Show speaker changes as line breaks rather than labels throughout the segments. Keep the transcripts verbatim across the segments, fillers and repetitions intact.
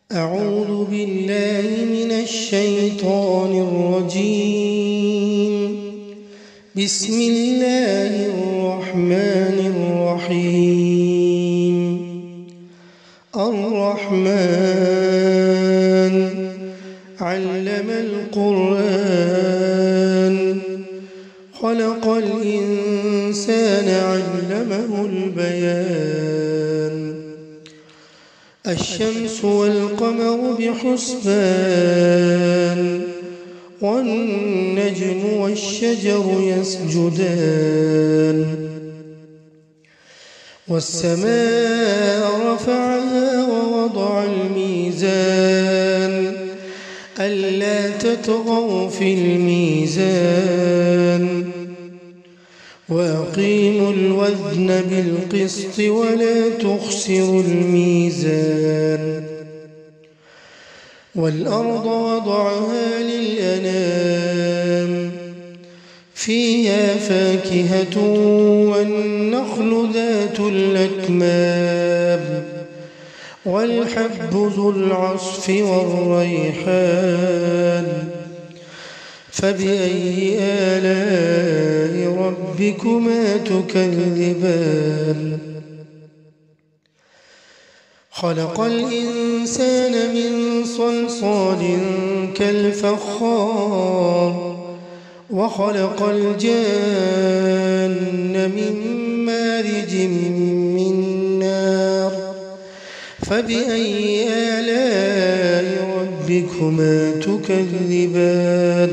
أعوذ بالله من الشيطان الرجيم. بسم الله الرحمن الرحيم. الرحمن علم القرآن خلق الإنسان علمه البيان. الشمس والقمر بحسبان والنجم والشجر يسجدان. والسماء رفعها ووضع الميزان ألا تطغوا في الميزان وأقيموا الوزن بالقسط ولا تخسروا الميزان. والأرض وضعها للأنام فيها فاكهة والنخل ذات الأكمام والحب ذو العصف والريحان. فبأي آلاء ربكما تكذبان. خلق الإنسان من صلصال كالفخار وخلق الجان من مارج من نار. فبأي آلاء ربكما تكذبان.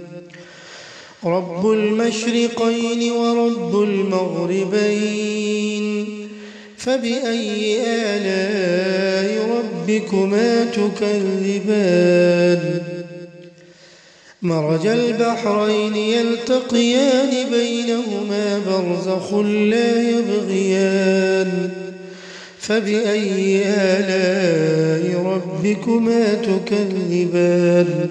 رب المشرقين ورب المغربين. فبأي آلاء ربكما تكذبان. مرج البحرين يلتقيان بينهما برزخ لا يبغيان. فبأي آلاء ربكما تكذبان.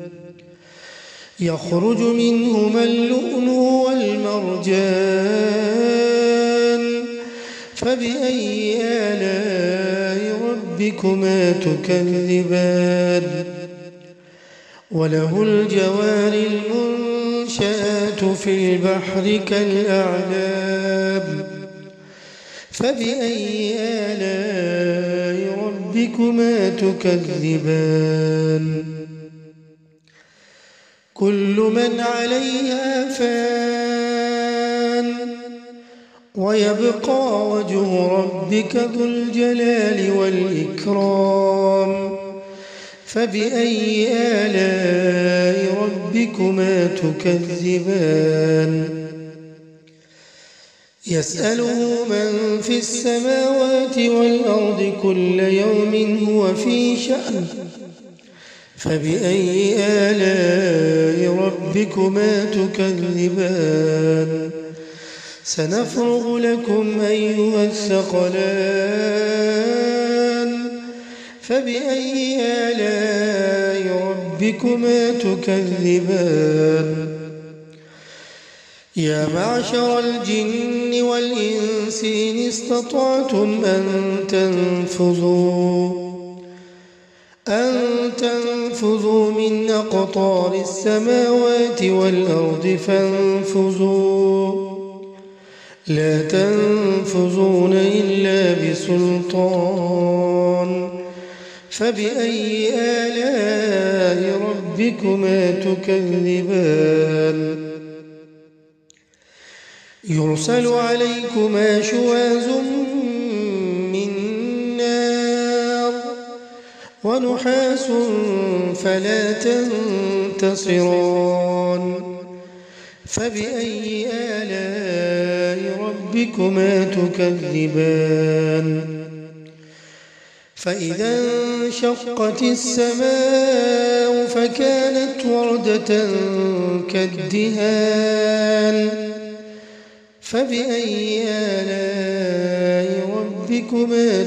يخرج منهما اللؤلؤ والمرجان. فبأي آلاء ربكما تكذبان. وله الجوار المنشآت في البحر كالأعلام. فبأي آلاء ربكما تكذبان. كل من عليها فان ويبقى وجه ربك ذو الجلال والإكرام. فبأي آلاء ربكما تكذبان. يسأله من في السماوات والأرض كل يوم هو في شأن. فبأي آلاء ربكما تكذبان. سنفرغ لكم أيها الثقلان. فبأي آلاء ربكما تكذبان. يا معشر الجن والإنس إن استطعتم أن تنفذوا أن تنفذوا من أقطار السماوات والأرض فانفذوا لا تنفذون إلا بسلطان. فبأي آلاء ربكما تكذبان. يرسل عليكما شواظ من نار ونحاس فلا تنتصران. فبأي آلاء ربكما تكذبان. فإذا انشقت السماء فكانت وردة كالدهان. فبأي آلاء ربكما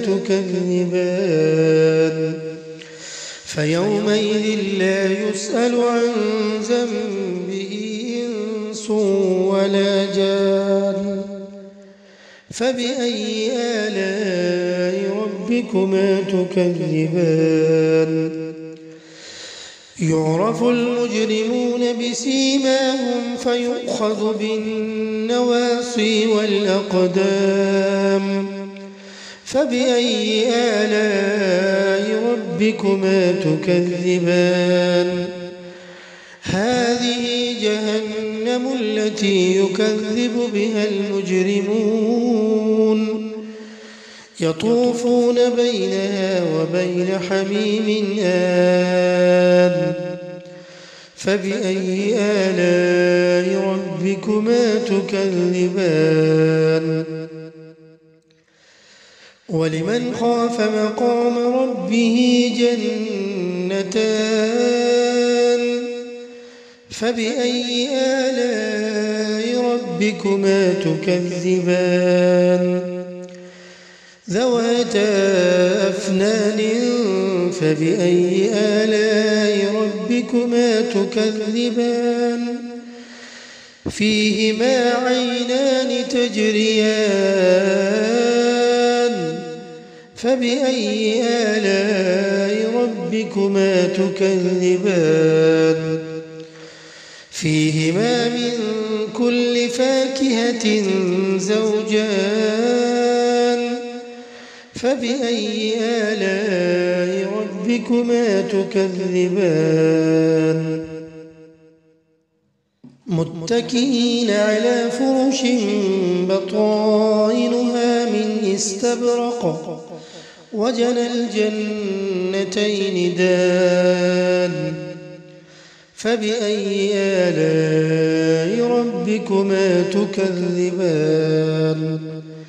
تكذبان. فيومئذ لا يسأل عن ذنبه إنس ولا جان. فبأي آلاء ربكما ربكما تكذبان يعرف المجرمون بسيماهم فيؤخذ بالنواصي والأقدام فبأي آلاء ربكما تكذبان هذه جهنم التي يكذب بها المجرمون يطوفون بينها وبين حميم آن فبأي آلاء ربكما تكذبان ولمن خاف مقام ربه جنتان فبأي آلاء ربكما تكذبان ذواتا أفنان فبأي آلاء ربكما تكذبان فيهما عينان تجريان فبأي آلاء ربكما تكذبان فيهما من كل فاكهة زوجان فبأي آلاء ربكما تكذبان متكئين على فرش بطائنها من استبرق وجنى الجنتين دان فبأي آلاء ربكما تكذبان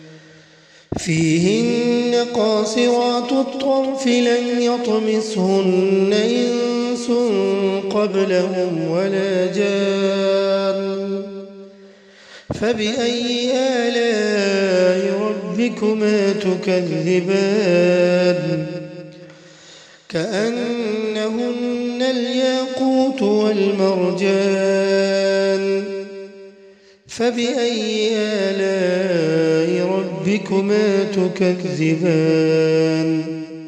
فيهن قاصرات الطرف لم يطمثهن إنس قبلهم ولا جان فبأي آلاء ربكما تكذبان كأنهن الياقوت والمرجان فبأي آلاء ربكما تكذبان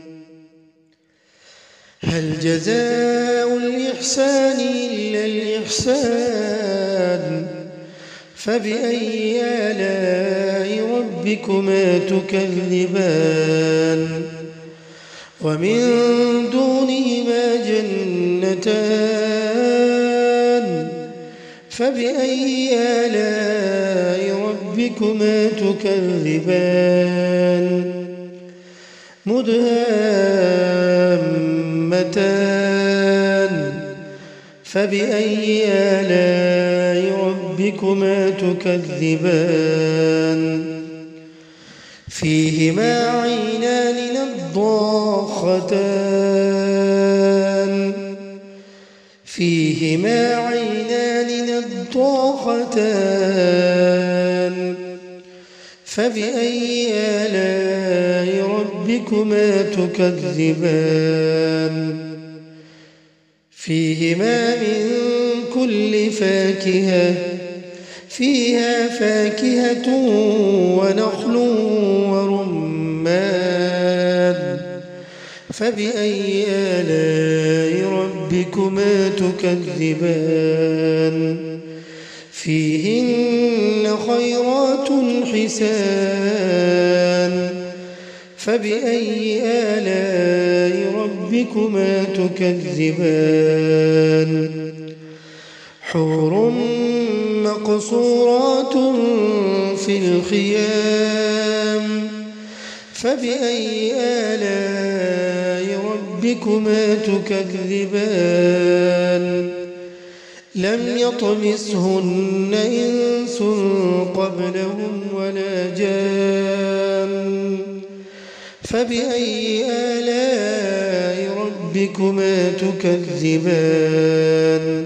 هل جزاء الإحسان إلا الإحسان فبأي آلاء ربكما تكذبان ومن دونهما جنتان فبأي آلاء ربكما تكذبان مدهامتان فبأي آلاء ربكما تكذبان فيهما عينان نضاختان فيهما عينان نضاختان فبأي آلاء ربكما تكذبان فيهما من كل فاكهة فيها فاكهة ونخل ورمان فبأي آلاء ربكما تكذبان فيهن خيرات حسان فبأي آلاء ربكما تكذبان حور مقصورات في الخيام فبأي آلاء ربكما تكذبان لم يطمثهن إنس قبلهم ولا جان فبأي آلاء ربكما تكذبان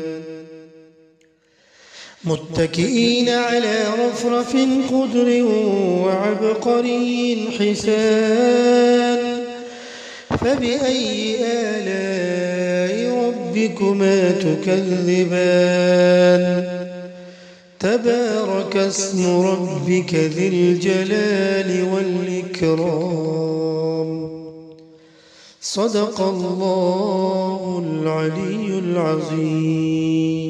متكئين على رفرف خضر وعبقري حسان فبأي آلاء ربكما تكذبان تبارك اسم ربك ذي الجلال والإكرام صدق الله العلي العظيم.